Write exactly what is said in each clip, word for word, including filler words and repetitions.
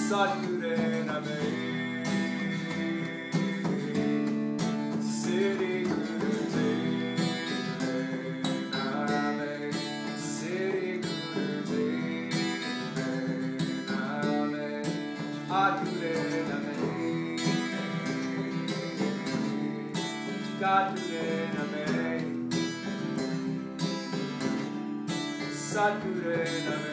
Satguru Nameh. Siri Guru Dev Nameh. Siri Guru Dev Nameh. Adure Nameh. Gadure Nameh. Satguru Nameh.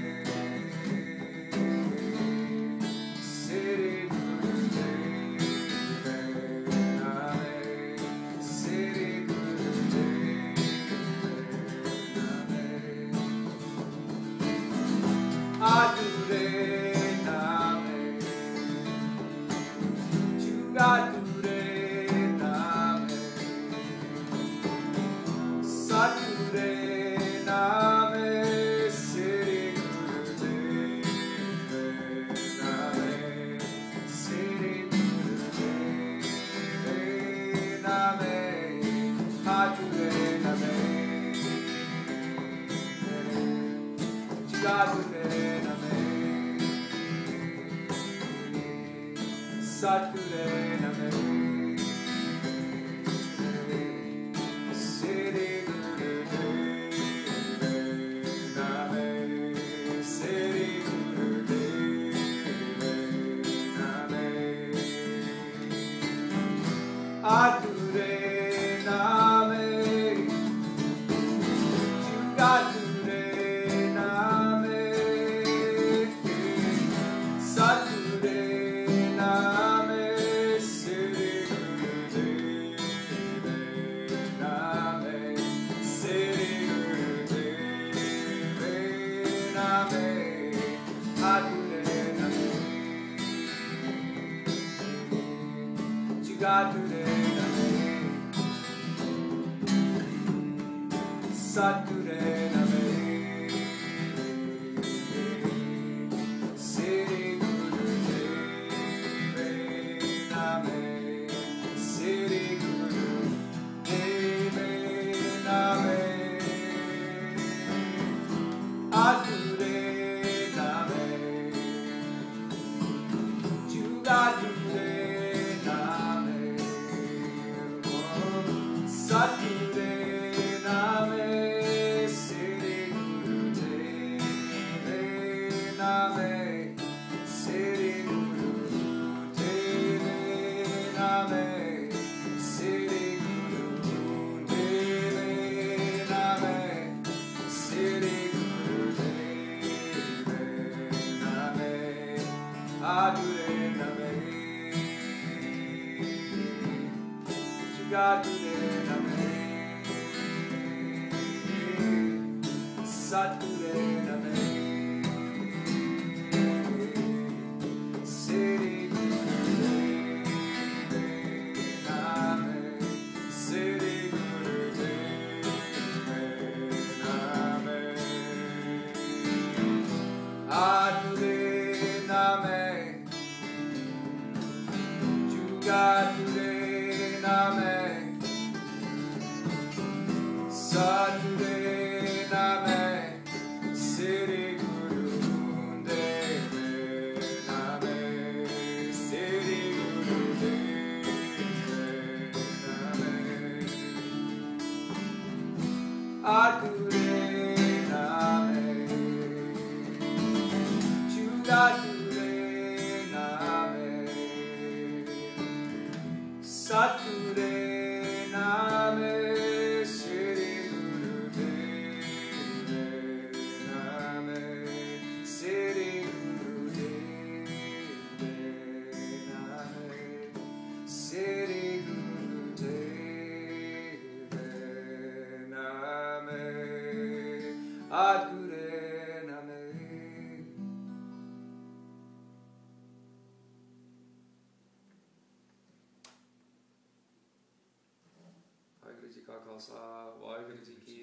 Satguru Nameh. Siri Guru Dev Nameh. Siri Guru Dev Nameh. Adure Nameh. Jugadure Nameh. Satguru Gadure Nameh. Satguru Nameh. Siri Guru Dev Nameh. Siri Guru Dev Nameh. Adure Nameh. Jugadure Satguru Nameh. Siri Guru Dev Nameh. Siri Guru Dev Nameh. Siri Guru Dev Nameh. Siri Guru Dev Nameh. Adure Nameh. Jugadure Satguru Nameh. Siri Guru Dev Nameh. Siri Guru Dev Nameh. Adure Nameh. Jugadure Nameh. Satguru Nameh. Siri Guru Dev Nameh. Siri Guru Dev Nameh. Adure Nameh. Jugadure Nameh. Satguru Nameh. Waheguru ji ਕਾ ਖਾਲਸਾ ਵਾਹਿਗੁਰੂ ਜੀ ਕੀ